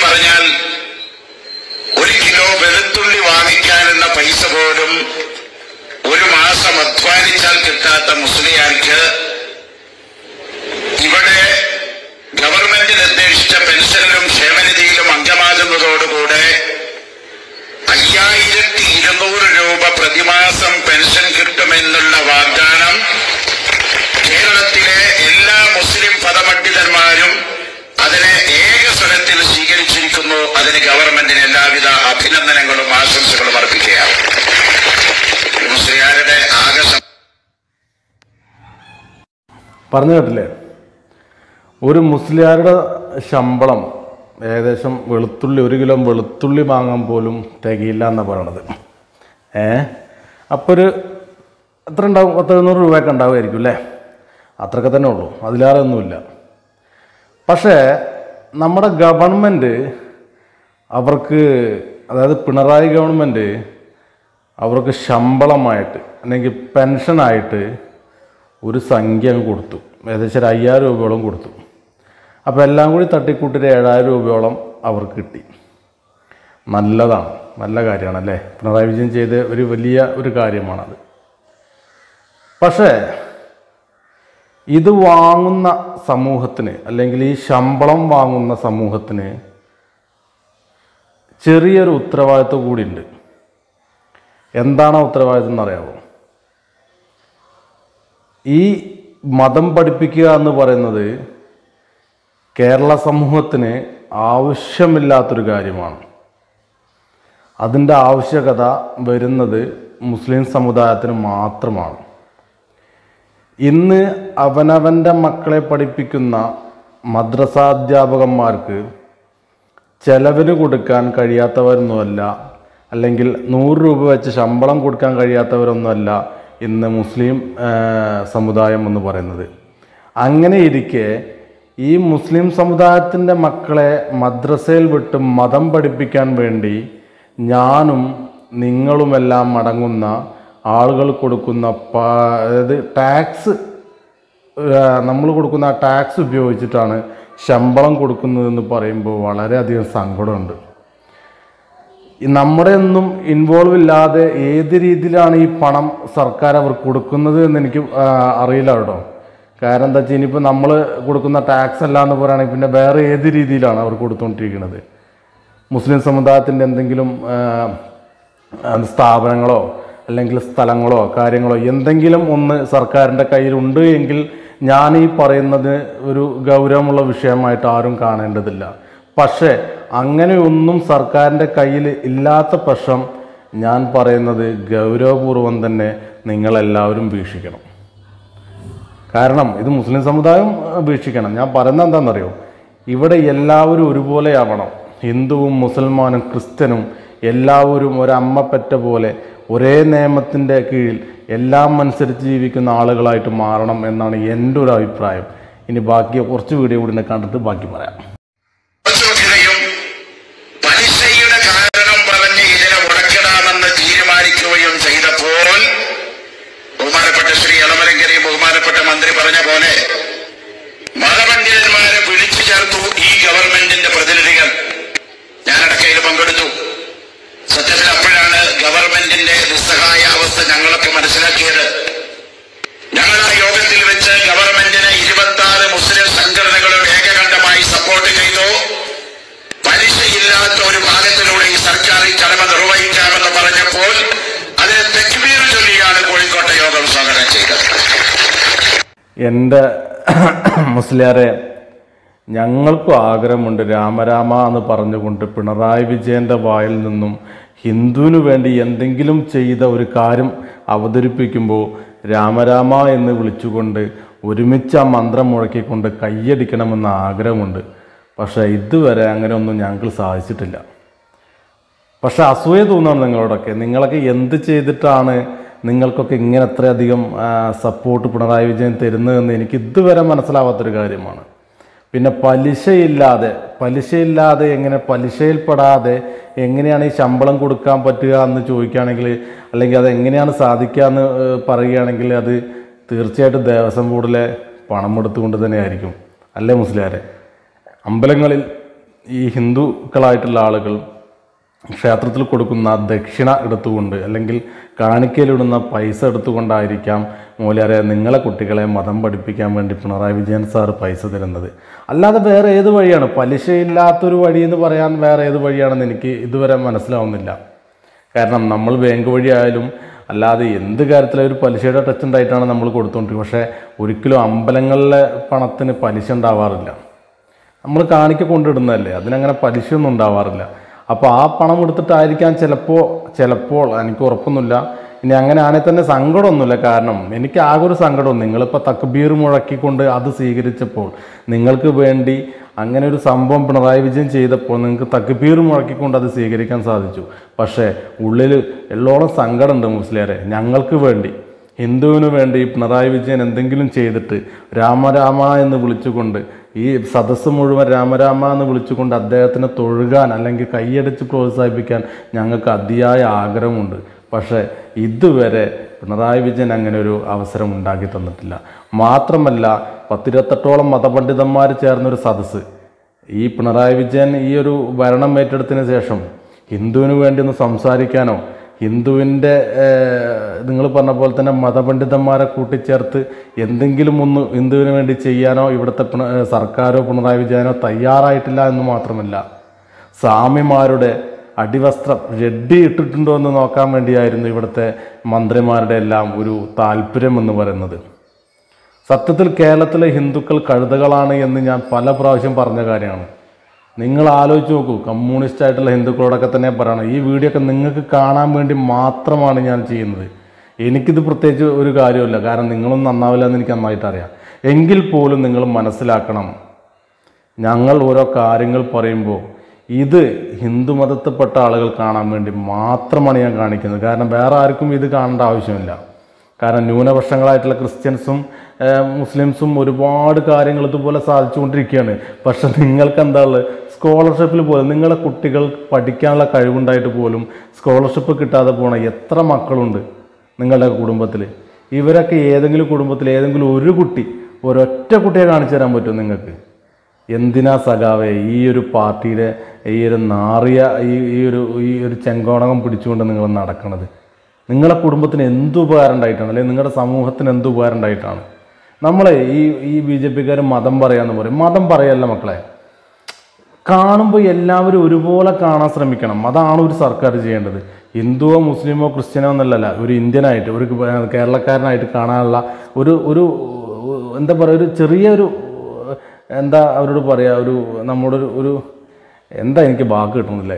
പറഞ്ഞാൽ 1 കിലോ വെളുത്തുള്ളി വാങ്ങിക്കാനുള്ള പൈസ പോലും ഒരു മാസം അധ്വാനിച്ചാൽ കിട്ടാത്ത മുസ്ലിയാർക്ക് ഇവിടെ ഗവൺമെന്റ് നിർദ്ദേശിച്ച പെൻഷനിലും ക്ഷേമനിധിയിലും അംഗമാകുന്നതോടുകൂടെ 5200 രൂപ പ്രതിമാസം പെൻഷൻ കിട്ടുമെന്നുള്ള വാഗ്ദാനം കേരളത്തിലെ എല്ലാ മുസ്ലിം പദപണ്ഡിതന്മാരും അതിനെ ഏകസ്വരത്തിൽ സ്വീകരിച്ചിരിക്കുന്നു. അതിന് ഗവൺമെന്റിന് എല്ലാവിധ അഭിനന്ദനങ്ങളും ആശംസകളും അർപ്പിക്കുകയാണ്. മുസ്ലിയാരുടെ പറഞ്ഞു കേട്ടില്ലേ, ഒരു മുസ്ലിയാരുടെ ശമ്പളം ഏകദേശം വെളുത്തുള്ളി 1 കിലോ വെളുത്തുള്ളി വാങ്ങാൻ പോലും തികയില്ല എന്നാണ് പറയണത്. അപ്പോൾ ഒരു എത്ര ഉണ്ടാവും? 700 രൂപയൊക്കെ ഉണ്ടാവുമായിരിക്കും അല്ലേ? അത്രയൊക്കെ തന്നെ ഉള്ളൂ, അതിലേറെ ഒന്നുമില്ല. പക്ഷേ നമ്മുടെ ഗവൺമെൻറ് അവർക്ക്, അതായത് പിണറായി ഗവൺമെൻറ് അവർക്ക് ശമ്പളമായിട്ട് അല്ലെങ്കിൽ പെൻഷനായിട്ട് ഒരു സംഖ്യ കൊടുത്തു. ഏകദേശം 5000 രൂപയോളം കൊടുത്തു. അപ്പോൾ എല്ലാം കൂടി തട്ടിക്കൂട്ടിട്ട് 7000 രൂപയോളം അവർക്ക് കിട്ടി. നല്ലതാണ്, നല്ല കാര്യമാണല്ലേ? പിണറായി വിജയൻ ചെയ്ത ഒരു വലിയ ഒരു കാര്യമാണത്. പക്ഷേ ഇത് വാങ്ങുന്ന സമൂഹത്തിന്, അല്ലെങ്കിൽ ഈ ശമ്പളം വാങ്ങുന്ന സമൂഹത്തിന് ചെറിയൊരു ഉത്തരവാദിത്വം കൂടിയുണ്ട്. എന്താണ് ഉത്തരവാദിത്വം എന്നറിയാമോ? ഈ മതം പഠിപ്പിക്കുക എന്ന് പറയുന്നത് കേരള സമൂഹത്തിന് ആവശ്യമില്ലാത്തൊരു കാര്യമാണ്. അതിൻ്റെ ആവശ്യകത വരുന്നത് മുസ്ലിം സമുദായത്തിന് മാത്രമാണ്. ഇന്ന് അവനവൻ്റെ മക്കളെ പഠിപ്പിക്കുന്ന മദ്രസാധ്യാപകന്മാർക്ക് ചെലവിന് കൊടുക്കാൻ കഴിയാത്തവരൊന്നുമല്ല, അല്ലെങ്കിൽ 100 രൂപ വെച്ച് ശമ്പളം കൊടുക്കാൻ കഴിയാത്തവരൊന്നുമല്ല ഇന്ന് മുസ്ലിം സമുദായം എന്ന് പറയുന്നത്. അങ്ങനെ ഇരിക്കെ ഈ മുസ്ലിം സമുദായത്തിൻ്റെ മക്കളെ മദ്രസയിൽ വിട്ട് മതം പഠിപ്പിക്കാൻ വേണ്ടി ഞാനും നിങ്ങളുമെല്ലാം അടങ്ങുന്ന ആളുകൾ കൊടുക്കുന്ന അതായത് ടാക്സ്, നമ്മൾ കൊടുക്കുന്ന ആ ടാക്സ് ഉപയോഗിച്ചിട്ടാണ് ശമ്പളം കൊടുക്കുന്നതെന്ന് പറയുമ്പോൾ വളരെയധികം സങ്കടമുണ്ട്. നമ്മുടെ ഒന്നും ഇൻവോൾവ് ഇല്ലാതെ ഏത് രീതിയിലാണ് ഈ പണം സർക്കാർ അവർ കൊടുക്കുന്നത് എന്ന് എനിക്ക് അറിയില്ല കേട്ടോ. കാരണം എന്താ വെച്ചാൽ ഇനിയിപ്പോൾ നമ്മൾ കൊടുക്കുന്ന ടാക്സ് അല്ല എന്ന് പറയുകയാണെങ്കിൽ പിന്നെ വേറെ ഏത് രീതിയിലാണ് അവർ കൊടുത്തുകൊണ്ടിരിക്കുന്നത്? മുസ്ലിം സമുദായത്തിൻ്റെ എന്തെങ്കിലും സ്ഥാപനങ്ങളോ അല്ലെങ്കിൽ സ്ഥലങ്ങളോ കാര്യങ്ങളോ എന്തെങ്കിലും ഒന്ന് സർക്കാരിൻ്റെ കയ്യിലുണ്ട് എങ്കിൽ ഞാൻ ഈ പറയുന്നത് ഒരു ഗൗരവമുള്ള വിഷയമായിട്ട് ആരും കാണേണ്ടതില്ല. പക്ഷേ അങ്ങനെയൊന്നും സർക്കാരിൻ്റെ കയ്യിൽ ഇല്ലാത്ത പക്ഷം ഞാൻ പറയുന്നത് ഗൗരവപൂർവം തന്നെ നിങ്ങളെല്ലാവരും വീക്ഷിക്കണം. കാരണം ഇത് മുസ്ലിം സമുദായം വീക്ഷിക്കണം. ഞാൻ പറയുന്നത് എന്താണെന്നറിയോ? ഇവിടെ എല്ലാവരും ഒരുപോലെയാവണം. ഹിന്ദുവും മുസൽമാനും ക്രിസ്ത്യനും എല്ലാവരും ഒരമ്മ പെറ്റ പോലെ ഒരേ നിയമത്തിൻ്റെ കീഴിൽ എല്ലാം അനുസരിച്ച് ജീവിക്കുന്ന ആളുകളായിട്ട് മാറണം എന്നാണ് എൻ്റെ ഒരു അഭിപ്രായം. ഇനി ബാക്കി കുറച്ച് വീഡിയോ കൂടി കണ്ടിട്ട് ബാക്കി പറയാം. ബഹുമാനപ്പെട്ട ശ്രീ എളമരങ്കരി ബഹുമാനപ്പെട്ട മന്ത്രി പറഞ്ഞ പോലെ മതപണ്ഡിതന്മാരെ വിളിച്ചു ചേർത്തു ഈ ഗവൺമെന്റിന്റെ പ്രതിനിധികൾ. ഞാനടക്കയിൽ പങ്കെടുത്തു. സത്യത്തിൽ അപ്പോഴാണ് ഗവൺമെന്റിന്റെ നിസ്സഹായാവസ്ഥ ഞങ്ങളൊക്കെ മനസ്സിലാക്കിയത്. ഞങ്ങൾ ആ യോഗത്തിൽ വെച്ച് ഗവൺമെന്റിനെ 26 മുസ്ലിം സംഘടനകളും ഏകകണ്ഠമായി സപ്പോർട്ട് ചെയ്തു. പലിശയില്ലാത്ത ഒരു ഭാഗത്തിലൂടെ ഈ സർക്കാർ ഈ കടമ നിർവഹിക്കാമെന്ന് പറഞ്ഞപ്പോൾ അതിന് തക്ബീർ ചൊല്ലിയാണ് കോഴിക്കോട്ടെ യോഗം സ്വാഗതം ചെയ്തത്. എൻ്റെ മുസ്ലിയാരെ, ഞങ്ങൾക്കും ആഗ്രഹമുണ്ട് രാമരാമ എന്ന് പറഞ്ഞുകൊണ്ട് പിണറായി വിജയൻ്റെ വായിൽ നിന്നും ഹിന്ദുവിന് വേണ്ടി എന്തെങ്കിലും ചെയ്ത ഒരു കാര്യം അവതരിപ്പിക്കുമ്പോൾ രാമരാമ എന്ന് വിളിച്ചുകൊണ്ട് ഒരുമിച്ച് ആ മന്ത്രം മുഴക്കിക്കൊണ്ട് കയ്യടിക്കണമെന്ന ആഗ്രഹമുണ്ട്. പക്ഷേ ഇതുവരെ അങ്ങനെയൊന്നും ഞങ്ങൾക്ക് സാധിച്ചിട്ടില്ല. പക്ഷെ അസൂയ തോന്നുകയാണ് നിങ്ങളോടൊക്കെ. നിങ്ങളൊക്കെ എന്ത് ചെയ്തിട്ടാണ് നിങ്ങൾക്കൊക്കെ ഇങ്ങനെ അത്രയധികം സപ്പോർട്ട് പിണറായി വിജയൻ തരുന്നതെന്ന് എനിക്ക് ഇതുവരെ മനസ്സിലാവാത്തൊരു കാര്യമാണ്. പിന്നെ പലിശയില്ലാതെ എങ്ങനെ, പലിശയിൽപ്പെടാതെ എങ്ങനെയാണ് ഈ ശമ്പളം കൊടുക്കാൻ പറ്റുക എന്ന് ചോദിക്കുകയാണെങ്കിൽ, അല്ലെങ്കിൽ അത് എങ്ങനെയാണ് സാധിക്കുക എന്ന് പറയുകയാണെങ്കിൽ അത് തീർച്ചയായിട്ടും ദേവസ്വം ബോർഡിലെ പണം എടുത്തുകൊണ്ട് തന്നെയായിരിക്കും. അല്ലേ മുസ്ലിയാരെ? അമ്പലങ്ങളിൽ ഈ ഹിന്ദുക്കളായിട്ടുള്ള ആളുകൾ ക്ഷേത്രത്തിൽ കൊടുക്കുന്ന ദക്ഷിണ എടുത്തുകൊണ്ട് അല്ലെങ്കിൽ കാണിക്കയിലിടുന്ന പൈസ എടുത്തുകൊണ്ടായിരിക്കാം മൂല്യാരെ നിങ്ങളെ കുട്ടികളെ മതം പഠിപ്പിക്കാൻ വേണ്ടി പിണറായി വിജയൻ സാർ പൈസ തരുന്നത്. അല്ലാതെ വേറെ ഏത് വഴിയാണ്? പലിശയില്ലാത്തൊരു വഴി എന്ന് പറയാൻ വേറെ ഏത് വഴിയാണെന്ന് എനിക്ക് ഇതുവരെ മനസ്സിലാവുന്നില്ല. കാരണം നമ്മൾ ബാങ്ക് വഴിയായാലും അല്ലാതെ എന്ത് കാര്യത്തിലും ഒരു പലിശയുടെ ടച്ച് ഉണ്ടായിട്ടാണ് നമ്മൾ കൊടുത്തുകൊണ്ടിരിക്കുന്നത്. പക്ഷേ ഒരിക്കലും അമ്പലങ്ങളിലെ പണത്തിന് പലിശ ഉണ്ടാവാറില്ല. നമ്മൾ കാണിക്ക കൊണ്ടിടുന്നതല്ലേ, അതിനങ്ങനെ പലിശയൊന്നും ഉണ്ടാവാറില്ല. അപ്പോൾ ആ പണം എടുത്തിട്ടായിരിക്കാം ചിലപ്പോൾ എനിക്ക് ഉറപ്പൊന്നുമില്ല. ഇനി അങ്ങനെ ആണെങ്കിൽ തന്നെ സങ്കടമൊന്നുമില്ല. കാരണം എനിക്ക് ആകെ ഒരു സങ്കടം, നിങ്ങളിപ്പോൾ തക്ബീർ മുഴക്കിക്കൊണ്ട് അത് സ്വീകരിച്ചപ്പോൾ, നിങ്ങൾക്ക് വേണ്ടി അങ്ങനെ ഒരു സംഭവം പിണറായി വിജയൻ ചെയ്തപ്പോൾ നിങ്ങൾക്ക് തക്ബീർ മുഴക്കിക്കൊണ്ട് അത് സ്വീകരിക്കാൻ സാധിച്ചു. പക്ഷേ ഉള്ളിൽ എള്ളോളം സങ്കടമുണ്ട് മുസ്ലിയാരെ. ഞങ്ങൾക്ക് വേണ്ടി, ഹിന്ദുവിന് വേണ്ടി പിണറായി വിജയൻ എന്തെങ്കിലും ചെയ്തിട്ട് രാമരാമ എന്ന് വിളിച്ചുകൊണ്ട് ഈ സദസ്സ് മുഴുവൻ രാമരാമ എന്ന് വിളിച്ചുകൊണ്ട് അദ്ദേഹത്തിനെ തൊഴുകാൻ അല്ലെങ്കിൽ കൈയടിച്ച് പ്രോത്സാഹിപ്പിക്കാൻ ഞങ്ങൾക്ക് അതിയായ ആഗ്രഹമുണ്ട്. പക്ഷേ ഇതുവരെ പിണറായി വിജയൻ അങ്ങനെ ഒരു അവസരം ഉണ്ടാക്കി തന്നിട്ടില്ല. മാത്രമല്ല 10-28ഓളം മതപണ്ഡിതന്മാർ ചേർന്നൊരു സദസ്സ് ഈ പിണറായി വിജയൻ ഈ ഒരു ഭരണം ഏറ്റെടുത്തതിന് ശേഷം ഹിന്ദുവിന് വേണ്ടി ഒന്ന് സംസാരിക്കാനോ ഹിന്ദുവിൻ്റെ നിങ്ങൾ പറഞ്ഞ പോലെ തന്നെ മതപണ്ഡിതന്മാരെ കൂട്ടിച്ചേർത്ത് എന്തെങ്കിലും ഒന്ന് ഹിന്ദുവിന് വേണ്ടി ചെയ്യാനോ ഇവിടുത്തെ സർക്കാരോ പിണറായി വിജയനോ തയ്യാറായിട്ടില്ല എന്ന് മാത്രമല്ല, സ്വാമിമാരുടെ അടിവസ്ത്രം റെഡി ഇട്ടിട്ടുണ്ടോ എന്ന് നോക്കാൻ വേണ്ടിയായിരുന്നു ഇവിടുത്തെ മന്ത്രിമാരുടെ എല്ലാം ഒരു താല്പര്യം എന്ന് പറയുന്നത്. സത്യത്തിൽ കേരളത്തിലെ ഹിന്ദുക്കൾ കഴുതകളാണ് എന്ന് ഞാൻ പല പ്രാവശ്യം പറഞ്ഞ കാര്യമാണ്. നിങ്ങൾ ആലോചിച്ച് നോക്കൂ, കമ്മ്യൂണിസ്റ്റ് ആയിട്ടുള്ള ഹിന്ദുക്കളോടൊക്കെ തന്നെ പറയണം, ഈ വീഡിയോ ഒക്കെ നിങ്ങൾക്ക് കാണാൻ വേണ്ടി മാത്രമാണ് ഞാൻ ചെയ്യുന്നത്. എനിക്കിത് പ്രത്യേകിച്ച് ഒരു കാര്യമില്ല, കാരണം നിങ്ങളൊന്നും നന്നാവില്ല എന്ന് എനിക്ക് നന്നായിട്ട് അറിയാം. എങ്കിൽ പോലും നിങ്ങൾ മനസ്സിലാക്കണം, ഞങ്ങൾ ഓരോ കാര്യങ്ങൾ പറയുമ്പോൾ ഇത് ഹിന്ദു മതത്തിൽപ്പെട്ട ആളുകൾ കാണാൻ വേണ്ടി മാത്രമാണ് ഞാൻ കാണിക്കുന്നത്. കാരണം വേറെ ആർക്കും ഇത് കാണേണ്ട ആവശ്യമില്ല. കാരണം ന്യൂനപക്ഷങ്ങളായിട്ടുള്ള ക്രിസ്ത്യൻസും മുസ്ലിംസും ഒരുപാട് കാര്യങ്ങൾ ഇതുപോലെ സാധിച്ചുകൊണ്ടിരിക്കുകയാണ്. പക്ഷെ നിങ്ങൾക്ക് എന്താ ഉള്ളത്? സ്കോളർഷിപ്പിൽ പോലും നിങ്ങളുടെ കുട്ടികൾ പഠിക്കാനുള്ള കഴിവുണ്ടായിട്ട് പോലും സ്കോളർഷിപ്പ് കിട്ടാതെ പോണ എത്ര മക്കളുണ്ട് നിങ്ങളുടെ കുടുംബത്തിൽ? ഇവരൊക്കെ ഏതെങ്കിലും കുടുംബത്തിൽ ഏതെങ്കിലും ഒരു കുട്ടി, ഒരൊറ്റ കുട്ടിയെ കാണിച്ചു തരാൻ പറ്റും നിങ്ങൾക്ക്? എന്തിനാ സഖാവേ ഈ ഒരു പാർട്ടിയുടെ ഈ ഒരു നാറിയ ഈ ഒരു ചെങ്കോണകം പിടിച്ചുകൊണ്ട് നിങ്ങൾ നടക്കുന്നത്? നിങ്ങളുടെ കുടുംബത്തിന് എന്ത് ഉപകാരം ഉണ്ടായിട്ടാണ്, അല്ലെങ്കിൽ നിങ്ങളുടെ സമൂഹത്തിന് എന്ത് ഉപകാരം ഉണ്ടായിട്ടാണ്? നമ്മളെ ഈ BJP-ക്കാർ മതം പറയാമെന്ന് പറയും. മതം പറയല്ല മക്കളെ, കാണുമ്പോൾ എല്ലാവരും ഒരുപോലെ കാണാൻ ശ്രമിക്കണം. അതാണ് ഒരു സർക്കാർ ചെയ്യേണ്ടത്. ഹിന്ദുവോ മുസ്ലിമോ ക്രിസ്ത്യനോ എന്നല്ല, ഒരു ഇന്ത്യനായിട്ട് ഒരു കേരളക്കാരനായിട്ട് കാണാനുള്ള ഒരു എന്താ പറയുക, ഒരു ചെറിയൊരു എന്താ അവരോട് പറയുക, നമ്മുടെ ഒരു എന്താ എനിക്ക് വാക്ക് കിട്ടുന്നില്ല.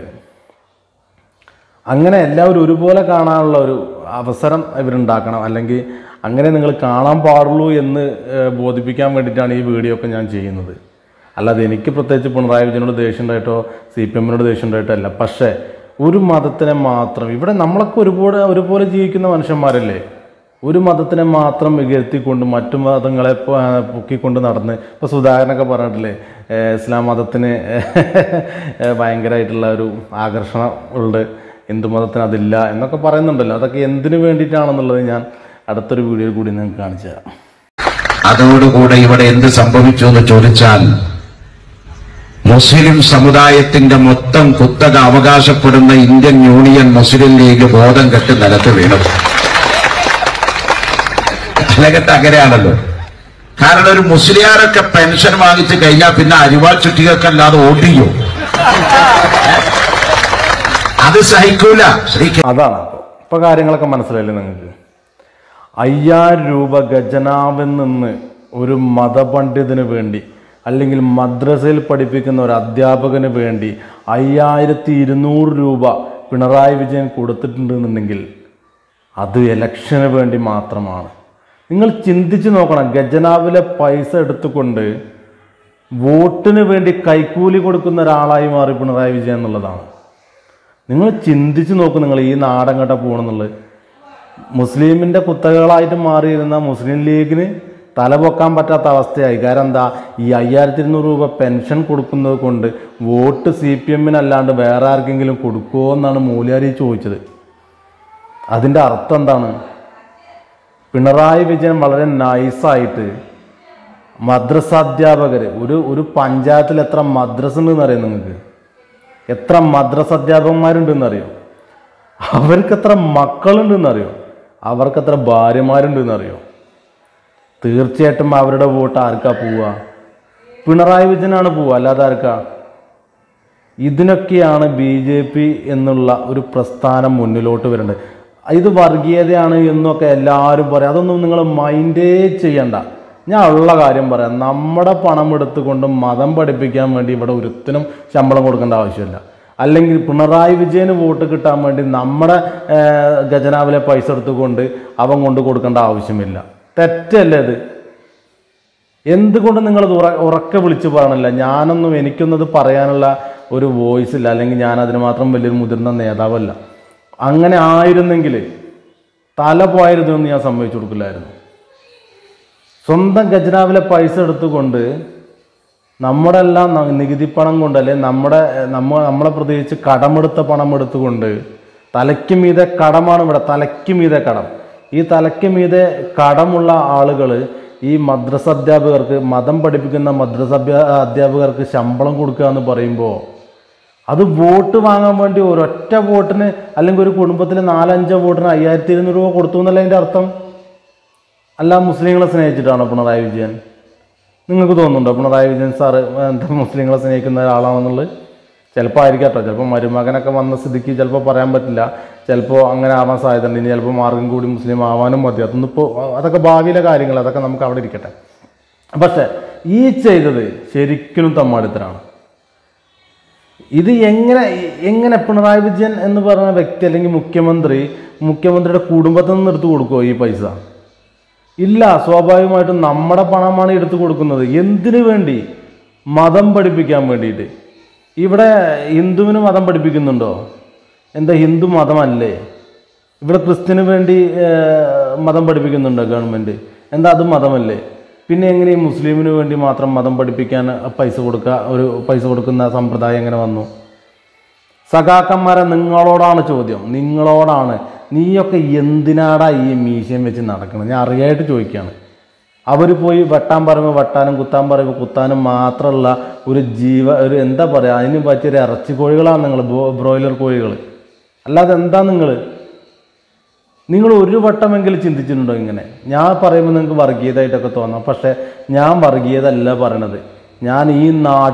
അങ്ങനെ എല്ലാവരും ഒരുപോലെ കാണാനുള്ള ഒരു അവസരം ഇവരുണ്ടാക്കണം. അല്ലെങ്കിൽ അങ്ങനെ നിങ്ങൾ കാണാൻ പാടുള്ളൂ എന്ന് ബോധിപ്പിക്കാൻ വേണ്ടിയിട്ടാണ് ഈ വീഡിയോ ഒക്കെ ഞാൻ ചെയ്യുന്നത്. അല്ലാതെ എനിക്ക് പ്രത്യേകിച്ച് പിണറായി വിജയനോട് ദേഷ്യം ഉണ്ടായിട്ടോ CPM-നോട് ദേഷ്യം ഉണ്ടായിട്ടോ അല്ല. പക്ഷേ ഒരു മതത്തിനെ മാത്രം, ഇവിടെ നമ്മളൊക്കെ ഒരുപോലെ ജീവിക്കുന്ന മനുഷ്യന്മാരല്ലേ, ഒരു മതത്തിനെ മാത്രം ഇകഴ്ത്തിക്കൊണ്ട് മറ്റു മതങ്ങളെ പൊക്കിക്കൊണ്ട് നടന്ന്, ഇപ്പോൾ സുധാകരനൊക്കെ പറഞ്ഞിട്ടില്ലേ ഇസ്ലാം മതത്തിന് ഭയങ്കരമായിട്ടുള്ള ഒരു ആകർഷണം ഉണ്ട്, ഹിന്ദു മതത്തിന് അതില്ല എന്നൊക്കെ പറയുന്നുണ്ടല്ലോ. അതൊക്കെ എന്തിനു വേണ്ടിയിട്ടാണെന്നുള്ളത് ഞാൻ അടുത്തൊരു വീഡിയോയിൽ കൂടി നിങ്ങൾക്ക് കാണിച്ചു തരാം. അതോടുകൂടെ ഇവിടെ എന്ത് സംഭവിച്ചു എന്ന് ചോദിച്ചാൽ, മുസ്ലിം സമുദായത്തിന്റെ മൊത്തം കുത്തക അവകാശപ്പെടുന്ന ഇന്ത്യൻ യൂണിയൻ മുസ്ലിം ലീഗ് ബോധം കെട്ട് നിലത്ത് വീണു. കാലഘട്ടം അങ്ങനെയാണല്ലോ. കാരണം ഒരു മുസ്ലിയാരൊക്കെ പെൻഷൻ വാങ്ങിച്ചു കഴിഞ്ഞാൽ പിന്നെ അരിവാൾ ചുറ്റികൾക്കല്ലാതെ ഓടിയോ? അത് സഹിക്കൂല. അതാണ് ഇപ്പൊ കാര്യങ്ങളൊക്കെ മനസ്സിലായില്ലേ നിങ്ങൾക്ക്? 5000 രൂപ ഖജനാവിൽ നിന്ന് ഒരു മതപണ്ഡിതന് വേണ്ടി അല്ലെങ്കിൽ മദ്രസയിൽ പഠിപ്പിക്കുന്ന ഒരു അധ്യാപകന് വേണ്ടി 5200 രൂപ പിണറായി വിജയൻ കൊടുത്തിട്ടുണ്ടെന്നുണ്ടെങ്കിൽ അത് ഇലക്ഷന് വേണ്ടി മാത്രമാണ്. നിങ്ങൾ ചിന്തിച്ച് നോക്കണം. ഖജനാവിലെ പൈസ എടുത്തുകൊണ്ട് വോട്ടിന് വേണ്ടി കൈക്കൂലി കൊടുക്കുന്ന ഒരാളായി മാറി പിണറായി വിജയൻ എന്നുള്ളതാണ്. നിങ്ങൾ ചിന്തിച്ച് നോക്കും, നിങ്ങൾ ഈ നാടെങ്ങോട്ടാ പോകണമെന്നുള്ളത്. മുസ്ലിമിൻ്റെ കുത്തകകളായിട്ട് മാറിയിരുന്ന മുസ്ലിം ലീഗിന് തലപൊക്കാൻ പറ്റാത്ത അവസ്ഥയായി. കാരണം എന്താ, ഈ 5200 രൂപ പെൻഷൻ കൊടുക്കുന്നത് കൊണ്ട് വോട്ട് CPM-നല്ലാണ്ട് വേറെ ആർക്കെങ്കിലും കൊടുക്കുമോ എന്നാണ് മൂല്യാരി ചോദിച്ചത്. അതിൻ്റെ അർത്ഥം എന്താണ്? പിണറായി വിജയൻ വളരെ നൈസായിട്ട് മദ്രസ അധ്യാപകർ, ഒരു പഞ്ചായത്തിൽ എത്ര മദ്രസ ഉണ്ടെന്ന് അറിയാം നിങ്ങൾക്ക്? എത്ര മദ്രസ അധ്യാപകന്മാരുണ്ടെന്ന് അറിയോ? അവർക്ക് എത്ര മക്കളുണ്ടെന്ന് അറിയോ? അവർക്ക് എത്ര ഭാര്യമാരുണ്ടെന്ന് അറിയോ? തീർച്ചയായിട്ടും അവരുടെ വോട്ട് ആർക്കാ പോവുക? പിണറായി വിജയനാണ് പോവുക, അല്ലാതെ ആർക്കാ? ഇതിനൊക്കെയാണ് BJP എന്നുള്ള ഒരു പ്രസ്ഥാനം മുന്നിലോട്ട് വരേണ്ടത്. ഇത് വർഗീയതയാണ് എന്നൊക്കെ എല്ലാവരും പറയും. അതൊന്നും നിങ്ങൾ മൈൻഡേ ചെയ്യണ്ട. ഞാൻ ഉള്ള കാര്യം പറയാം. നമ്മുടെ പണം എടുത്തുകൊണ്ട് മതം പഠിപ്പിക്കാൻ വേണ്ടി ഇവിടെ ഒരുത്തിനും ശമ്പളം കൊടുക്കേണ്ട ആവശ്യമില്ല. അല്ലെങ്കിൽ പിണറായി വിജയന് വോട്ട് കിട്ടാൻ വേണ്ടി നമ്മുടെ ഖജനാവിലെ പൈസ എടുത്തുകൊണ്ട് അവൻ കൊണ്ട് കൊടുക്കേണ്ട ആവശ്യമില്ല. തെറ്റല്ലേ ഇത്? എന്തുകൊണ്ട് നിങ്ങളത് ഉറക്കെ വിളിച്ച് പറയണില്ല? എനിക്കൊന്നും ഇത് പറയാനുള്ള ഒരു വോയിസ് ഇല്ല, അല്ലെങ്കിൽ ഞാൻ അതിന് മാത്രം വലിയൊരു മുതിർന്ന നേതാവല്ല. അങ്ങനെ ആയിരുന്നെങ്കിൽ തല പോയിരുന്നൊന്നും ഞാൻ സമ്മതിച്ചു കൊടുക്കില്ലായിരുന്നു. സ്വന്തം ഖജനാവിലെ പൈസ എടുത്തുകൊണ്ട് നമ്മുടെ എല്ലാം നികുതി പണം കൊണ്ട്, അല്ലെ നമ്മളെ പ്രത്യേകിച്ച് കടമെടുത്ത പണം എടുത്തുകൊണ്ട്, തലയ്ക്ക് മീതെ കടമാണ് ഇവിടെ, തലയ്ക്ക് മീതെ കടം. ഈ തലയ്ക്ക് മീതെ കടമുള്ള ആളുകൾ ഈ മദ്രസ അധ്യാപകർക്ക്, മതം പഠിപ്പിക്കുന്ന മദ്രസ അധ്യാപകർക്ക് ശമ്പളം കൊടുക്കുക എന്ന് പറയുമ്പോൾ അത് വോട്ട് വാങ്ങാൻ വേണ്ടി ഒരൊറ്റ വോട്ടിന്, അല്ലെങ്കിൽ ഒരു കുടുംബത്തിൽ 4-5 വോട്ടിന് 5200 രൂപ കൊടുത്തു എന്നല്ല അതിൻ്റെ അർത്ഥം. അല്ല മുസ്ലിങ്ങളെ സ്നേഹിച്ചിട്ടാണോ പിണറായി വിജയൻ? നിങ്ങൾക്ക് തോന്നുന്നുണ്ടോ പിണറായി വിജയൻ സാറ് എന്താ മുസ്ലിങ്ങളെ സ്നേഹിക്കുന്ന ഒരാളാണെന്നുള്ളത്? ചിലപ്പോൾ ആയിരിക്കട്ടോ, ചിലപ്പോൾ മരുമകനൊക്കെ വന്ന സ്ഥിതിക്ക് ചിലപ്പോൾ പറയാൻ പറ്റില്ല, ചിലപ്പോൾ അങ്ങനെ ആവാൻ സാധ്യതയുണ്ട്. ഇനി ചിലപ്പോൾ മാർഗം കൂടി മുസ്ലിം ആവാനും മതി. അതൊക്കെ ഭാവിയിലെ കാര്യങ്ങൾ, അതൊക്കെ നമുക്ക് അവിടെ ഇരിക്കട്ടെ. പക്ഷെ ഈ ചെയ്തത് ശരിക്കും തമ്മാടിത്തരാണ്. ഇത് എങ്ങനെ പിണറായി വിജയൻ എന്ന് പറയുന്ന വ്യക്തി, അല്ലെങ്കിൽ മുഖ്യമന്ത്രിയുടെ കുടുംബത്തിൽ നിന്ന് എടുത്തു കൊടുക്കുമോ ഈ പൈസ? ഇല്ല. സ്വാഭാവികമായിട്ടും നമ്മുടെ പണമാണ് എടുത്തു കൊടുക്കുന്നത്. എന്തിനു വേണ്ടി? മതം പഠിപ്പിക്കാൻ വേണ്ടിയിട്ട്. ഇവിടെ ഹിന്ദുവിന് മതം പഠിപ്പിക്കുന്നുണ്ടോ? എന്താ ഹിന്ദു മതമല്ലേ? ഇവിടെ ക്രിസ്ത്യന് വേണ്ടി മതം പഠിപ്പിക്കുന്നുണ്ടോ ഗവൺമെൻറ്? എന്താ അത് മതമല്ലേ? പിന്നെ എങ്ങനെ ഈ മുസ്ലിമിന് വേണ്ടി മാത്രം മതം പഠിപ്പിക്കാൻ പൈസ കൊടുക്കുന്ന സമ്പ്രദായം എങ്ങനെ വന്നു? സഖാക്കന്മാരെ, നിങ്ങളോടാണ് ചോദ്യം, നിങ്ങളോടാണ്. നീയൊക്കെ എന്തിനാടാ ഈ മീശയും വെച്ച് നടക്കുന്നത്? ഞാൻ അറിയായിട്ട് ചോദിക്കുകയാണ്. അവർ പോയി വെട്ടാൻ പറയുമ്പോൾ വെട്ടാനും കുത്താൻ പറയുമ്പോൾ കുത്താനും മാത്രമുള്ള ഒരു എന്താ പറയുക, അതിന് പറ്റിയൊരു ഇറച്ചി കോഴികളാണ് നിങ്ങൾ, ബ്രോയിലർ കോഴികൾ. അല്ലാതെ എന്താ നിങ്ങൾ ഒരു വട്ടമെങ്കിലും ചിന്തിച്ചിട്ടുണ്ടോ ഇങ്ങനെ? ഞാൻ പറയുമ്പോൾ നിങ്ങൾക്ക് വർഗീയതയായിട്ടൊക്കെ തോന്നാം, പക്ഷേ ഞാൻ വർഗീയതല്ല പറയണത്. ഞാൻ ഈ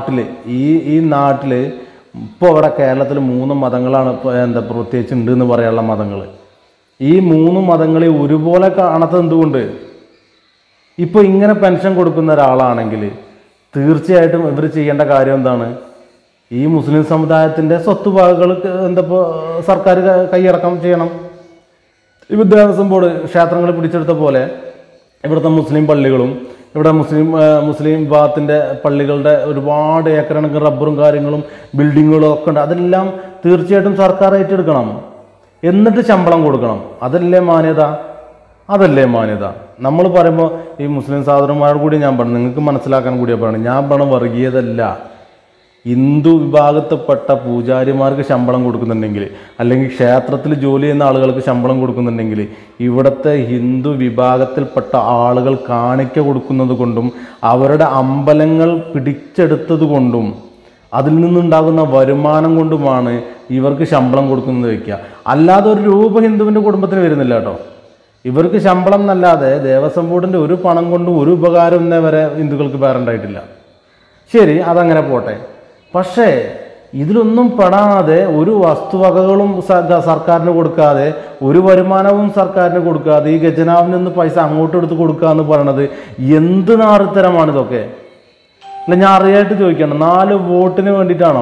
നാട്ടിൽ ഇപ്പോൾ ഇവിടെ കേരളത്തിൽ 3 മതങ്ങളാണ് പ്രത്യേകിച്ച് ഉണ്ട് എന്ന് പറയാനുള്ള മതങ്ങൾ. ഈ 3 മതങ്ങളെ ഒരുപോലെ കാണാത്തത് എന്തുകൊണ്ട്? ഇപ്പോൾ ഇങ്ങനെ പെൻഷൻ കൊടുക്കുന്ന ഒരാളാണെങ്കിൽ തീർച്ചയായിട്ടും ഇവർ ചെയ്യേണ്ട കാര്യം എന്താണ്? ഈ മുസ്ലിം സമുദായത്തിൻ്റെ സ്വത്തുവകകൾ സർക്കാർ കൈയടക്കം ചെയ്യണം. ഈ ദേവസ്വം ബോർഡ് ക്ഷേത്രങ്ങൾ പിടിച്ചെടുത്ത പോലെ ഇവിടുത്തെ മുസ്ലിം പള്ളികളും, ഇവിടെ മുസ്ലിം വിഭാഗത്തിൻ്റെ പള്ളികളുടെ ഒരുപാട് ഏക്കറണക്കിന് റബ്ബറും കാര്യങ്ങളും ബിൽഡിങ്ങുകളും ഒക്കെ ഉണ്ട്. അതെല്ലാം തീർച്ചയായിട്ടും സർക്കാർ ഏറ്റെടുക്കണം. എന്നിട്ട് ശമ്പളം കൊടുക്കണം. അതല്ലേ മാന്യത? നമ്മൾ പറയുമ്പോൾ ഈ മുസ്ലിം സഹോദരന്മാരോട് കൂടി ഞാൻ പറഞ്ഞു, നിങ്ങൾക്ക് മനസ്സിലാക്കാൻ കൂടിയാണ് പറയുന്നത്. ഞാൻ പറഞ്ഞ വർഗീയതല്ല. ഹിന്ദു വിഭാഗത്തിൽപ്പെട്ട പൂജാരിമാർക്ക് ശമ്പളം കൊടുക്കുന്നുണ്ടെങ്കിൽ, അല്ലെങ്കിൽ ക്ഷേത്രത്തിൽ ജോലി ചെയ്യുന്ന ആളുകൾക്ക് ശമ്പളം കൊടുക്കുന്നുണ്ടെങ്കിൽ, ഇവിടുത്തെ ഹിന്ദു വിഭാഗത്തിൽപ്പെട്ട ആളുകൾ കാണിക്ക കൊടുക്കുന്നത് കൊണ്ടും അവരുടെ അമ്പലങ്ങൾ പിടിച്ചെടുത്തത് കൊണ്ടും അതിൽ നിന്നുണ്ടാകുന്ന വരുമാനം കൊണ്ടുമാണ് ഇവർക്ക് ശമ്പളം കൊടുക്കുന്നത് വയ്ക്കുക. അല്ലാതെ ഒരു രൂപ ഹിന്ദുവിൻ്റെ കുടുംബത്തിന് വരുന്നില്ല കേട്ടോ. ഇവർക്ക് ശമ്പളം എന്നല്ലാതെ ദേവസ്വം ബോർഡിൻ്റെ ഒരു പണം കൊണ്ടും ഒരു ഉപകാരം ഇന്നേ വരെ ഹിന്ദുക്കൾക്ക് വേറുണ്ടായിട്ടില്ല. ശരി, അതങ്ങനെ പോട്ടെ. പക്ഷേ ഇതിലൊന്നും പെടാതെ, ഒരു വസ്തുവകകളും സർക്കാരിന് കൊടുക്കാതെ, ഒരു വരുമാനവും സർക്കാരിന് കൊടുക്കാതെ ഈ ഖജനാവിൽ നിന്ന് പൈസ അങ്ങോട്ട് എടുത്ത് കൊടുക്കുക എന്ന് പറയണത് എന്ത് നാറിത്തരമാണിതൊക്കെ? അല്ല, ഞാൻ അറിയായിട്ട് ചോദിക്കണം, 4 വോട്ടിന് വേണ്ടിയിട്ടാണോ?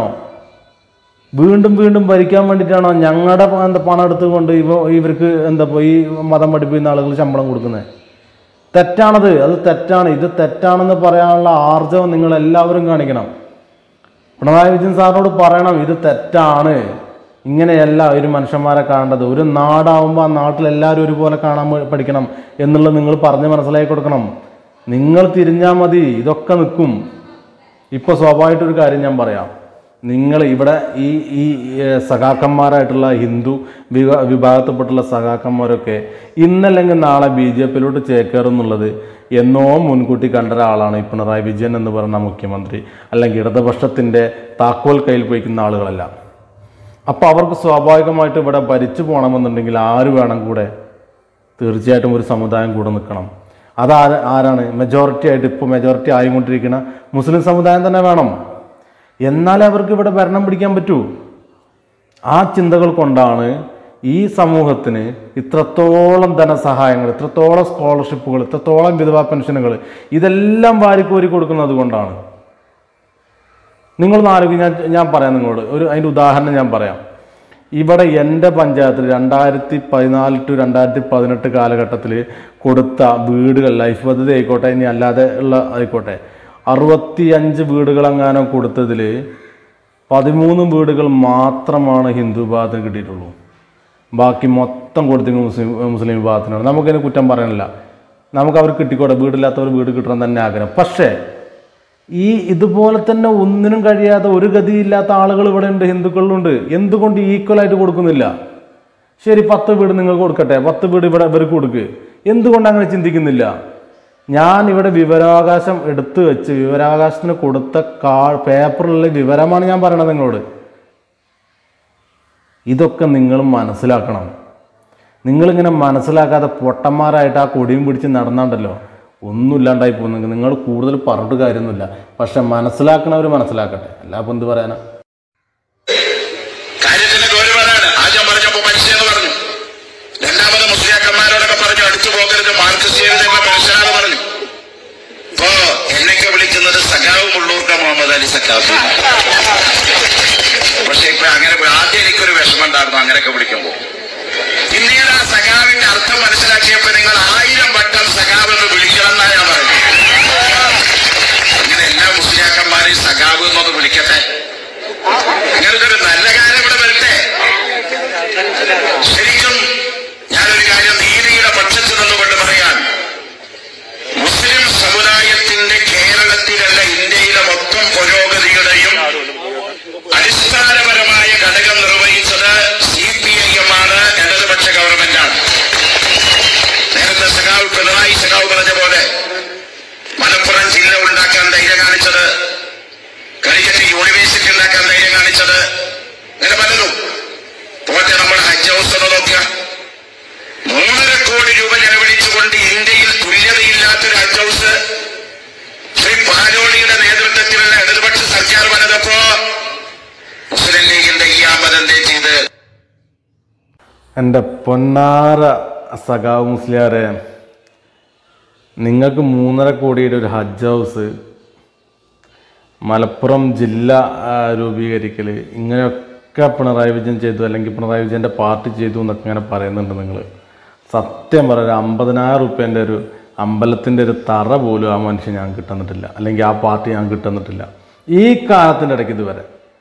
വീണ്ടും ഭരിക്കാൻ വേണ്ടിയിട്ടാണോ ഞങ്ങളുടെ പണം എടുത്തുകൊണ്ട് ഇവർക്ക് ഈ മതം പഠിപ്പിക്കുന്ന ആളുകൾ ശമ്പളം കൊടുക്കുന്നത്? തെറ്റാണത്. അത് തെറ്റാണ്. ഇത് തെറ്റാണെന്ന് പറയാനുള്ള ആർജവം നിങ്ങൾ എല്ലാവരും കാണിക്കണം. പിണറായി വിജയൻ സാറിനോട് പറയണം, ഇത് തെറ്റാണ്, ഇങ്ങനെയല്ല ഒരു മനുഷ്യന്മാരെ കാണേണ്ടത്. ഒരു നാടാവുമ്പോൾ ആ നാട്ടിൽ എല്ലാവരും ഒരുപോലെ കാണാൻ പഠിക്കണം എന്നുള്ളത് നിങ്ങൾ പറഞ്ഞ് മനസ്സിലാക്കി കൊടുക്കണം. നിങ്ങൾ തിരിഞ്ഞാൽ മതി, ഇതൊക്കെ നിൽക്കും. ഇപ്പോൾ സ്വാഭാവികമായിട്ടൊരു കാര്യം ഞാൻ പറയാം. നിങ്ങൾ ഇവിടെ ഈ സഖാക്കന്മാരായിട്ടുള്ള ഹിന്ദു വിഭാഗത്തിൽപ്പെട്ടുള്ള സഖാക്കന്മാരൊക്കെ ഇന്നല്ലെങ്കിൽ നാളെ BJPയിലോട്ട് ചേക്കേറുന്നുള്ളത് എന്നോ മുൻകൂട്ടി കണ്ട ഒരാളാണ് ഈ പിണറായി വിജയൻ എന്ന് പറയുന്ന മുഖ്യമന്ത്രി, അല്ലെങ്കിൽ ഇടതുപക്ഷത്തിൻ്റെ താക്കോൽ കയ്യിൽ പോയിക്കുന്ന ആളുകളല്ല. അപ്പോൾ അവർക്ക് സ്വാഭാവികമായിട്ട് ഇവിടെ ഭരിച്ചു പോകണമെന്നുണ്ടെങ്കിൽ ആര് വേണം കൂടെ? തീർച്ചയായിട്ടും ഒരു സമുദായം കൂടെ നിൽക്കണം. ആരാണ്? മെജോറിറ്റി ആയിട്ട് ഇപ്പോൾ മെജോറിറ്റി ആയിക്കൊണ്ടിരിക്കുന്ന മുസ്ലിം സമുദായം തന്നെ വേണം. എന്നാലേ അവർക്ക് ഇവിടെ ഭരണം പിടിക്കാൻ പറ്റൂ. ആ ചിന്തകൾ കൊണ്ടാണ് ഈ സമൂഹത്തിന് ഇത്രത്തോളം ധനസഹായങ്ങൾ, ഇത്രത്തോളം സ്കോളർഷിപ്പുകൾ, ഇത്രത്തോളം വിധവാ പെൻഷനുകൾ ഇതെല്ലാം വാരിക്കോരി കൊടുക്കുന്നത് കൊണ്ടാണ്. നിങ്ങളൊന്ന് ആലോചിക്കുക. ഞാൻ പറയാം നിങ്ങളോട് അതിൻ്റെ ഉദാഹരണം ഞാൻ പറയാം. ഇവിടെ എൻ്റെ പഞ്ചായത്തിൽ 2014 to 2018 കാലഘട്ടത്തിൽ കൊടുത്ത വീടുകൾ, ലൈഫ് പദ്ധതി ആയിക്കോട്ടെ ഇനി അല്ലാതെ ഉള്ള ആയിക്കോട്ടെ, 65 വീടുകളെങ്ങാനും കൊടുത്തതിൽ 13 വീടുകൾ മാത്രമാണ് ഹിന്ദു വിഭാഗത്തിന് കിട്ടിയിട്ടുള്ളൂ. ബാക്കി മൊത്തം കൊടുത്തിരിക്കുന്നത് മുസ്ലിം വിഭാഗത്തിനാണ്. നമുക്കതിന് കുറ്റം പറയാനില്ല. നമുക്ക് അവർ കിട്ടിക്കോട്ടെ, വീടില്ലാത്തവർ വീട് കിട്ടണം തന്നെ ആഗ്രഹം. പക്ഷേ ഇതുപോലെ തന്നെ ഒന്നിനും കഴിയാതെ ഒരു ഗതിയില്ലാത്ത ആളുകൾ ഇവിടെ ഉണ്ട്, ഹിന്ദുക്കളിലുണ്ട്. എന്തുകൊണ്ട് ഈക്വലായിട്ട് കൊടുക്കുന്നില്ല? ശരി, 10 വീട് നിങ്ങൾ കൊടുക്കട്ടെ, 10 വീട് ഇവിടെ ഇവർക്ക് കൊടുക്കുക. എന്തുകൊണ്ട് അങ്ങനെ ചിന്തിക്കുന്നില്ല? ഞാൻ ഇവിടെ വിവരാവകാശം എടുത്തു വെച്ച് വിവരാവകാശത്തിന് കൊടുത്ത പേപ്പറിലുള്ള വിവരമാണ് ഞാൻ പറയണത് നിങ്ങളോട്. ഇതൊക്കെ നിങ്ങൾ മനസ്സിലാക്കണം. നിങ്ങളിങ്ങനെ മനസ്സിലാക്കാതെ പൊട്ടന്മാരായിട്ട് ആ കൊടിയും പിടിച്ച് നടന്നാണ്ടല്ലോ ഒന്നുമില്ലാണ്ടായി പോകുന്നെങ്കിൽ നിങ്ങൾ കൂടുതൽ പറഞ്ഞിട്ട് കാര്യമൊന്നുമില്ല. പക്ഷെ മനസ്സിലാക്കണവർ മനസ്സിലാക്കട്ടെ, അല്ല അപ്പം എന്ത് പറയാനാ? കാര്യത്തിന്റെ ഗൗരവമാണ്. ആദ്യം പറഞ്ഞപ്പോ മനുഷ്യന്ന് പറഞ്ഞു, രണ്ടാമത് മുസ്ലിയാക്കന്മാരോടൊക്കെ പറഞ്ഞു അടുത്തു പോകരുത്, മാർക്സിസ്റ്റ് മനുഷ്യനാണ് പറഞ്ഞു. ഇപ്പോ എന്നൊക്കെ വിളിക്കുന്നത് സഖാവ് മുള്ളൂർക്ക മുഹമ്മദ് അലി സഖാവ്. പക്ഷെ ഇപ്പൊ അങ്ങനെ ആദ്യം എനിക്കൊരു വിഷമം ഉണ്ടായിരുന്നു അങ്ങനെയൊക്കെ വിളിക്കുമ്പോ. പിന്നീട് ആ സഖാവിന്റെ അർത്ഥം മനസ്സിലാക്കിയപ്പോ നിങ്ങൾ 1000 വട്ടം സഖാവ് എന്ന് വിളിക്കണം എന്നാണ് ഞാൻ പറയുന്നത്. അങ്ങനെ എല്ലാ മുസ്ലിയാക്കന്മാരെയും സഖാവ് എന്നൊന്ന് വിളിക്കട്ടെ. അങ്ങനത്തെ ഒരു നല്ല കാര്യം ഇവിടെ വരട്ടെ. ശരിക്കും ഞാനൊരു കാര്യം നീതിയുടെ പക്ഷത്ത് നിന്നുകൊണ്ട് പറയാൻ, മുസ്ലിം സമുദായത്തിന്റെ കേരളത്തിലല്ല ഇന്ത്യയിലെ മൊത്തം പുരോഗതിയുടെയും അടിസ്ഥാനപരമായ ഘടകം നിർവഹിച്ചത് CPIM ആണ്, ഇടതുപക്ഷ ഗവൺമെന്റാണ്. നേരത്തെ സഖാവ് പിണറായി സഖാവ് പറഞ്ഞ പോലെ മലപ്പുറം ജില്ല ഉണ്ടാക്കാൻ ധൈര്യം കാണിച്ചത്, കാലിക്കറ്റ് യൂണിവേഴ്സിറ്റി ഉണ്ടാക്കാൻ ധൈര്യം കാണിച്ചത്, അങ്ങനെ പലതും. പോട്ടെ, നമ്മൾ ഹജ്ജ് ഹൗസ് എന്ന് നോക്കുക. 3.5 കോടി രൂപ ചെലവഴിച്ചുകൊണ്ട് ഇന്ത്യയിൽ തുല്യതയില്ലാത്തൊരു ഹജ്ജ് ഹൗസ് ശ്രീ പാലോളിയുടെ നേതൃത്വത്തിലുള്ള ഇടതുപക്ഷ സർക്കാർ വന്നപ്പോ മുസ്ലിം ലീഗിന്റെ ഈ ആമതെന്തേ ചെയ്ത്? എൻ്റെ പൊന്നാര സഖാവ് മുസ്ലിയാരെ, നിങ്ങൾക്ക് 3.5 കോടിയുടെ ഒരു ഹജ്ജ് ഹൗസ്, മലപ്പുറം ജില്ല രൂപീകരിക്കൽ, ഇങ്ങനെയൊക്കെ പിണറായി വിജയൻ ചെയ്തു, അല്ലെങ്കിൽ പിണറായി വിജയൻ്റെ പാർട്ടി ചെയ്തു എന്നൊക്കെ ഇങ്ങനെ പറയുന്നുണ്ട് നിങ്ങൾ. സത്യം പറയാം, 50,000 റുപ്യേൻ്റെ ഒരു അമ്പലത്തിൻ്റെ ഒരു തറ പോലും ആ മനുഷ്യൻ ഞാൻ കിട്ടുന്നിട്ടില്ല, അല്ലെങ്കിൽ ആ പാർട്ടി ഞാൻ കിട്ടുന്നിട്ടില്ല ഈ കാലത്തിൻ്റെ ഇടയ്ക്ക് ഇതുവരെ.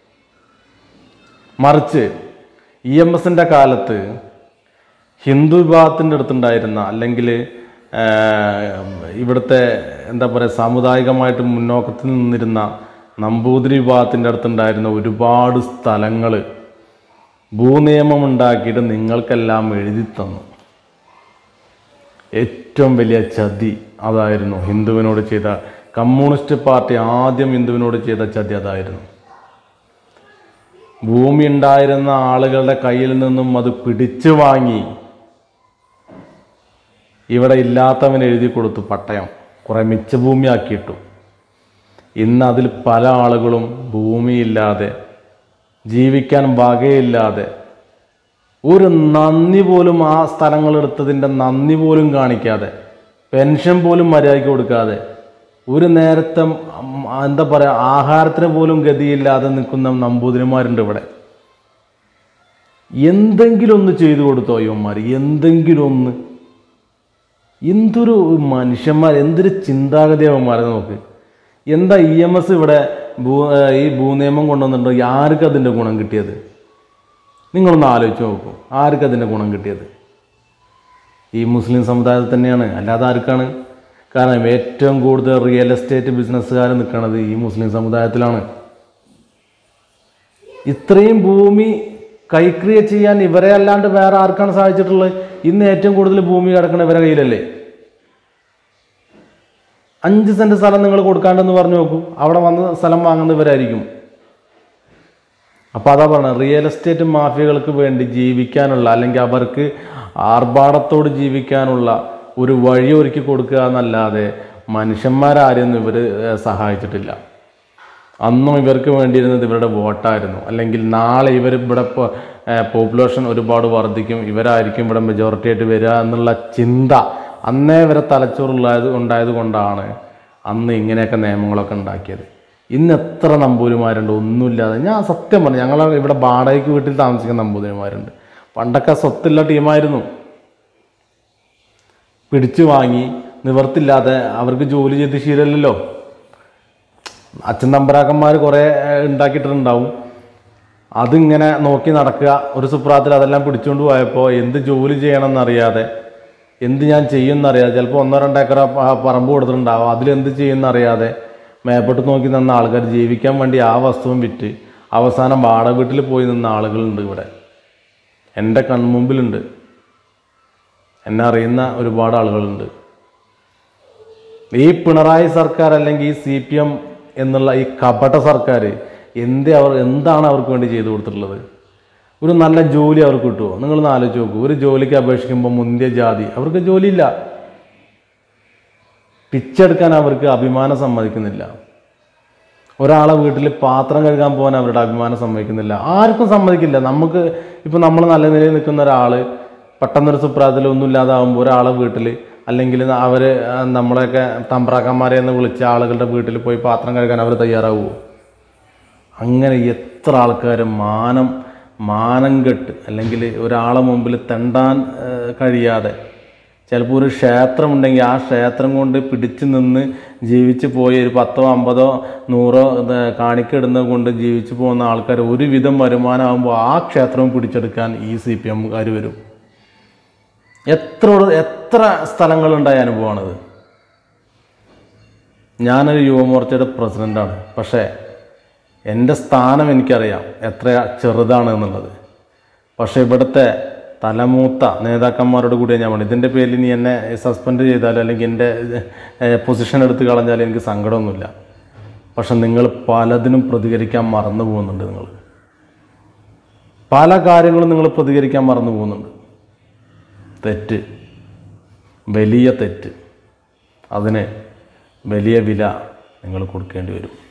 മറിച്ച് EMSൻ്റെ കാലത്ത് ഹിന്ദു വിഭാഗത്തിൻ്റെ അടുത്തുണ്ടായിരുന്ന, അല്ലെങ്കിൽ ഇവിടുത്തെ എന്താ പറയുക സാമുദായികമായിട്ട് മുന്നോക്കത്തിൽ നിന്നിരുന്ന നമ്പൂതിരി വിഭാഗത്തിൻ്റെ അടുത്തുണ്ടായിരുന്ന ഒരുപാട് സ്ഥലങ്ങൾ ഭൂനിയമം ഉണ്ടാക്കിയിട്ട് നിങ്ങൾക്കെല്ലാം എഴുതി തന്നു. ഏറ്റവും വലിയ ചതി അതായിരുന്നു ഹിന്ദുവിനോട് ചെയ്ത, കമ്മ്യൂണിസ്റ്റ് പാർട്ടി ആദ്യം ഹിന്ദുവിനോട് ചെയ്ത ചതി അതായിരുന്നു. ഭൂമി ഉണ്ടായിരുന്ന ആളുകളുടെ കയ്യിൽ നിന്നും അത് പിടിച്ചു വാങ്ങി ഇവിടെ ഇല്ലാത്തവൻ എഴുതി കൊടുത്തു പട്ടയം, കുറേ മിച്ചഭൂമി ആക്കിയിട്ടു. ഇന്ന് അതിൽ പല ആളുകളും ഭൂമിയില്ലാതെ, ജീവിക്കാൻ വകയില്ലാതെ, ഒരു നന്ദി പോലും ആ സ്ഥലങ്ങളെടുത്തതിൻ്റെ നന്ദി പോലും കാണിക്കാതെ, പെൻഷൻ പോലും മര്യാദയ്ക്ക് കൊടുക്കാതെ, ഒരു നേരത്തെ എന്താ പറയുക ആഹാരത്തിന് പോലും ഗതിയില്ലാതെ നിൽക്കുന്ന നമ്പൂതിരിമാരുണ്ട് ഇവിടെ. എന്തെങ്കിലും ഒന്ന് ചെയ്തു കൊടുത്തോ ഇവന്മാർ? എന്തെങ്കിലും ഒന്ന്? എന്തൊരു മനുഷ്യന്മാർ, എന്തൊരു ചിന്താഗതിയവന്മാരെ നോക്ക്. എന്താ EMS ഇവിടെ ഈ ഭൂനിയമം കൊണ്ടുവന്നിട്ടുണ്ടോ? ആർക്കും അതിൻ്റെ ഗുണം കിട്ടിയത്? നിങ്ങളൊന്ന് ആലോചിച്ച് നോക്കൂ. ആർക്കും അതിൻ്റെ ഗുണം കിട്ടിയത്? ഈ മുസ്ലിം സമുദായത്തിൽ തന്നെയാണ്, അല്ലാതെ ആർക്കാണ്? കാരണം ഏറ്റവും കൂടുതൽ റിയൽ എസ്റ്റേറ്റ് ബിസിനസ്സുകാർ നിൽക്കുന്നത് ഈ മുസ്ലിം സമുദായത്തിലാണ്. ഇത്രയും ഭൂമി കൈക്രിയ ചെയ്യാൻ ഇവരെ അല്ലാണ്ട് വേറെ ആർക്കാണ് സാധിച്ചിട്ടുള്ളത്? ഇന്ന് ഏറ്റവും കൂടുതൽ ഭൂമി കിടക്കുന്ന ഇവരെ കയ്യിലല്ലേ? 5 സെന്റ് സ്ഥലം നിങ്ങൾ കൊടുക്കാണ്ടെന്ന് പറഞ്ഞു നോക്കൂ, അവിടെ വന്ന് സ്ഥലം വാങ്ങുന്നവരായിരിക്കും. അപ്പോൾ അതാ പറഞ്ഞത്, റിയൽ എസ്റ്റേറ്റ് മാഫിയകൾക്ക് വേണ്ടി ജീവിക്കാനുള്ള, അല്ലെങ്കിൽ അവർക്ക് ആർഭാടത്തോട് ജീവിക്കാനുള്ള ഒരു വഴി ഒരുക്കി കൊടുക്കുക എന്നല്ലാതെ മനുഷ്യന്മാരാരെയൊന്നും ഇവർ സഹായിച്ചിട്ടില്ല. അന്നും ഇവർക്ക് വേണ്ടിയിരുന്നത് ഇവരുടെ വോട്ടായിരുന്നു. അല്ലെങ്കിൽ നാളെ ഇവർ ഇവിടെ പോപ്പുലേഷൻ ഒരുപാട് വർദ്ധിക്കും, ഇവരായിരിക്കും ഇവിടെ മെജോറിറ്റി ആയിട്ട് വരിക എന്നുള്ള ചിന്ത അന്നേ ഇവരെ ഉണ്ടായത് കൊണ്ടാണ് അന്ന് ഇങ്ങനെയൊക്കെ നിയമങ്ങളൊക്കെ ഉണ്ടാക്കിയത്. ഇന്ന് എത്ര നമ്പൂതിരിമാരുണ്ട് ഒന്നുമില്ലാതെ. ഞാൻ സത്യം പറഞ്ഞു, ഞങ്ങൾ ഇവിടെ വാടകയ്ക്ക് വീട്ടിൽ താമസിക്കുന്ന നമ്പൂതിരിമാരുണ്ട്. പണ്ടൊക്കെ സ്വത്തുള്ള ടീമായിരുന്നു. പിടിച്ചു വാങ്ങി നിവർത്തില്ലാതെ അവർക്ക് ജോലി ചെയ്ത് ശീലമല്ലല്ലോ. അച്ഛൻ തമ്പരാക്കന്മാർ കുറേ ഉണ്ടാക്കിയിട്ടുണ്ടാവും. അതിങ്ങനെ നോക്കി നടക്കുക. ഒരു സുപ്രാത്തിൽ അതെല്ലാം പിടിച്ചുകൊണ്ട് പോയപ്പോൾ എന്ത് ജോലി ചെയ്യണമെന്നറിയാതെ, എന്ത് ഞാൻ ചെയ്യുമെന്നറിയാതെ, ചിലപ്പോൾ 1-2 ഏക്കർ പറമ്പ് കൊടുത്തിട്ടുണ്ടാവും, അതിലെന്ത് ചെയ്യുമെന്നറിയാതെ മേപ്പോട്ട് നോക്കി നിന്ന ആൾക്കാർ ജീവിക്കാൻ വേണ്ടി ആ വസ്തുവും വിറ്റ് അവസാനം വാടക വീട്ടിൽ പോയി നിന്ന ആളുകളുണ്ട് ഇവിടെ. എൻ്റെ കൺമുമ്പിലുണ്ട്, എന്നെ അറിയുന്ന ഒരുപാട് ആളുകളുണ്ട്. ഈ പിണറായി സർക്കാർ അല്ലെങ്കിൽ ഈ CPM എന്നുള്ള ഈ കപട സർക്കാർ എന്താണ് അവർക്ക് വേണ്ടി ചെയ്തു കൊടുത്തിട്ടുള്ളത്? ഒരു നല്ല ജോലി അവർക്ക് കിട്ടുമോ? നിങ്ങളൊന്ന് ആലോചിച്ച് നോക്കൂ. ഒരു ജോലിക്ക് അപേക്ഷിക്കുമ്പോൾ മുന്തിയ ജാതി, അവർക്ക് ജോലിയില്ല. പിച്ചെടുക്കാൻ അവർക്ക് അഭിമാനം സമ്മതിക്കുന്നില്ല. ഒരാളെ വീട്ടിൽ പാത്രം കഴുകാൻ പോകാൻ അവരുടെ അഭിമാനം സമ്മതിക്കുന്നില്ല. ആർക്കും സമ്മതിക്കില്ല. നമുക്ക് ഇപ്പോൾ നമ്മൾ നല്ല നിലയിൽ നിൽക്കുന്ന ഒരാൾ പെട്ടെന്നൊരു സുപ്രാതത്തിൽ ഒന്നുമില്ലാതാകുമ്പോൾ ഒരാളെ വീട്ടിൽ, അല്ലെങ്കിൽ അവർ നമ്മളെയൊക്കെ തമ്പ്രാക്കന്മാരെ എന്ന് വിളിച്ച ആളുകളുടെ വീട്ടിൽ പോയി പാത്രം കഴുകാൻ അവർ തയ്യാറാവുമോ? അങ്ങനെ എത്ര ആൾക്കാർ മാനം കെട്ട്, അല്ലെങ്കിൽ ഒരാളെ മുമ്പിൽ തെണ്ടാൻ കഴിയാതെ, ചിലപ്പോൾ ഒരു ക്ഷേത്രം ഉണ്ടെങ്കിൽ ആ ക്ഷേത്രം കൊണ്ട് പിടിച്ചു നിന്ന് ജീവിച്ച് പോയി ഒരു 10, 50, 100 കാണിക്കിടുന്നത് കൊണ്ട് ജീവിച്ചു പോകുന്ന ആൾക്കാർ ഒരുവിധം വരുമാനമാകുമ്പോൾ ആ ക്ഷേത്രവും പിടിച്ചെടുക്കാൻ ഈ CPMകാർ വരും. എത്ര സ്ഥലങ്ങളുണ്ടായ അനുഭവമാണിത്. ഞാനൊരു യുവമോർച്ചയുടെ പ്രസിഡൻ്റാണ്. പക്ഷേ എൻ്റെ സ്ഥാനം എനിക്കറിയാം എത്ര ചെറുതാണ് എന്നുള്ളത്. പക്ഷേ ഇവിടുത്തെ തലമൂത്ത നേതാക്കന്മാരോട് കൂടിയാണ് ഞാൻ പറഞ്ഞു, ഇതിൻ്റെ പേരിൽ നീ എന്നെ സസ്പെൻഡ് ചെയ്താലും അല്ലെങ്കിൽ എൻ്റെ പൊസിഷൻ എടുത്ത് കളഞ്ഞാലും എനിക്ക് സങ്കടമൊന്നുമില്ല. പക്ഷെ നിങ്ങൾ പലതിനും പ്രതികരിക്കാൻ മറന്നു പോകുന്നുണ്ട്. നിങ്ങൾ പല കാര്യങ്ങളും നിങ്ങൾ പ്രതികരിക്കാൻ മറന്നു പോകുന്നുണ്ട്. തെറ്റ്, വലിയ തെറ്റ്. അതിന് വലിയ വില നിങ്ങൾ കൊടുക്കേണ്ടി വരും.